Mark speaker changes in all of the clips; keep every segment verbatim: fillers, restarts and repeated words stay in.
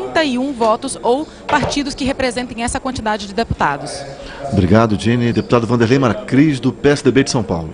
Speaker 1: trinta e um votos ou partidos que representem essa quantidade de deputados.
Speaker 2: Obrigado, Jenny. Deputado Vanderlei Marcris, do P S D B de São Paulo.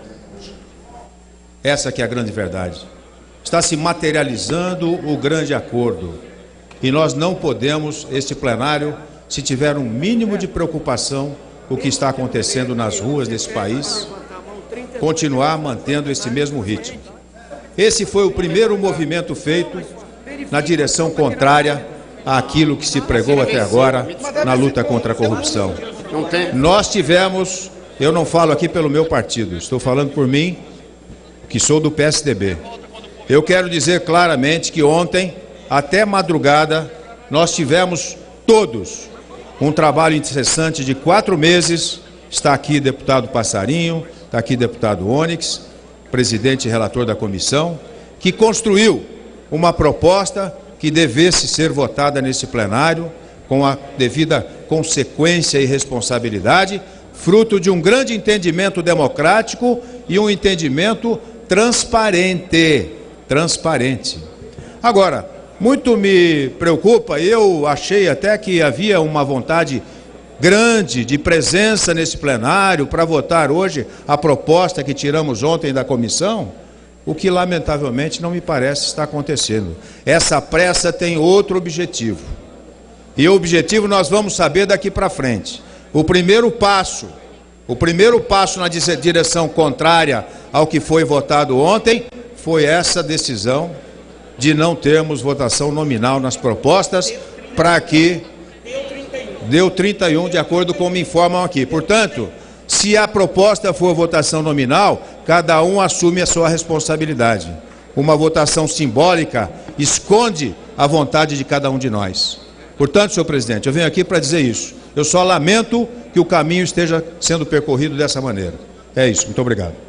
Speaker 3: Essa que é a grande verdade. Está se materializando o grande acordo. E nós não podemos, este plenário, se tiver um mínimo de preocupação com o que está acontecendo nas ruas desse país, continuar mantendo esse mesmo ritmo. Esse foi o primeiro movimento feito na direção contrária àquilo que se pregou até agora na luta contra a corrupção. Nós tivemos, eu não falo aqui pelo meu partido, estou falando por mim, que sou do P S D B. Eu quero dizer claramente que ontem, até madrugada, nós tivemos todos um trabalho incessante de quatro meses. Está aqui deputado Passarinho, está aqui deputado Onyx, presidente e relator da comissão, que construiu uma proposta que devesse ser votada nesse plenário com a devida consequência e responsabilidade, fruto de um grande entendimento democrático e um entendimento transparente, transparente. Agora, muito me preocupa, eu achei até que havia uma vontade grande de presença nesse plenário para votar hoje a proposta que tiramos ontem da comissão, o que lamentavelmente não me parece estar acontecendo. Essa pressa tem outro objetivo. E o objetivo nós vamos saber daqui para frente. O primeiro passo, o primeiro passo na direção contrária ao que foi votado ontem, foi essa decisão de não termos votação nominal nas propostas, para que deu trinta e um, de acordo com me informam aqui. Portanto, se a proposta for votação nominal, cada um assume a sua responsabilidade. Uma votação simbólica esconde a vontade de cada um de nós. Portanto, senhor presidente, eu venho aqui para dizer isso. Eu só lamento que o caminho esteja sendo percorrido dessa maneira. É isso. Muito obrigado.